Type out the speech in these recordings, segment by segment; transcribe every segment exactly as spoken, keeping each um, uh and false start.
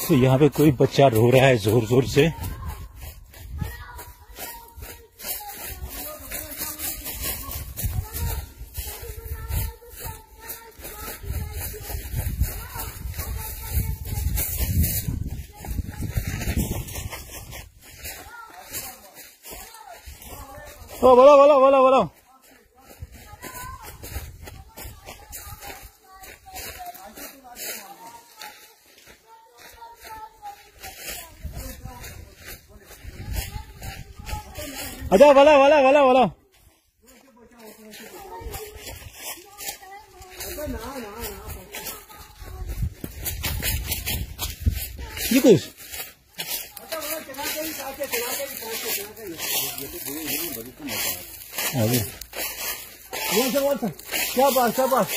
यहाँ पे कोई बच्चा रो रहा है जोर जोर से। ओ बोलो बोलो बोलो बोलो। अच्छा बोलो बोलो बोलो बोलो। ये कुछ क्या बात क्या बात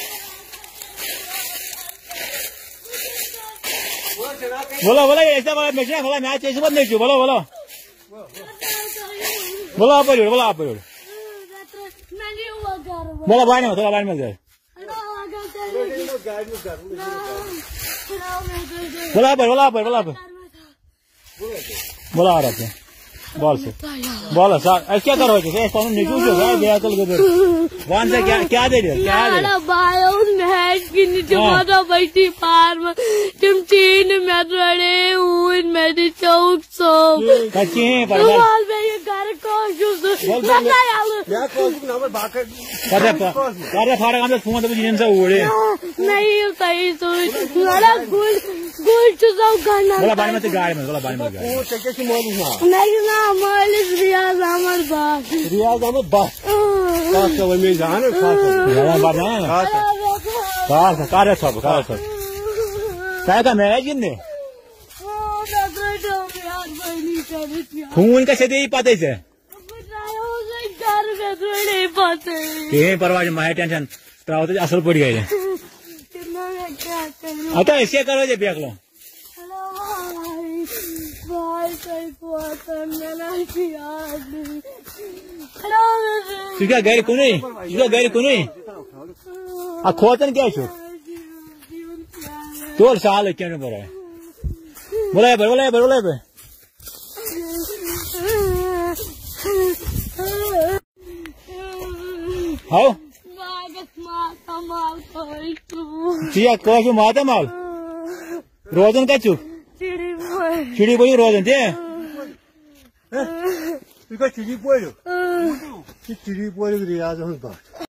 बोलो बोलो ऐसा बोला मैं बोला मैच ऐसे बात नहीं क्यों बोलो बोलो बोलो आप बोलो बोलो आप बोलो बोला बाहर में थोड़ा बाहर में जाए बोला पर बोला पर बोला पर बोला आ रहा था बॉल से बॉल सर क्या करो वन से क्या क्या दे रहे क्या मैच की नीचे बैठी फार्म तुम तीन मैच रहे मेरी चौक सो घर को फोन उड़े नहीं सही सोच गुल गुल चुजाऊ बोला बारे में गाड़ी में बोला बारे में नहीं ना मालिक रियाज अहमद बास रियाज अहमद बास बास का वही में जान खास बात खास कार्य सब कार्य सब काय का मैच जिन्ने फोन कैसे दे पाते से के परवाह माहे टेंशन त्रावते असल पड़ गए आता ऐसे करो जे बेक लो क्या गैर को नहीं गैर को नहीं आ खोतन क्या छो तोड़ साल क्या नहीं बोला बोला बोला बोला बोला हाँ चिया कोश माता माल रोजन का चुप चिड़ी बोई रोजन थे चिड़ी बोई चिड़ी बोई रियाज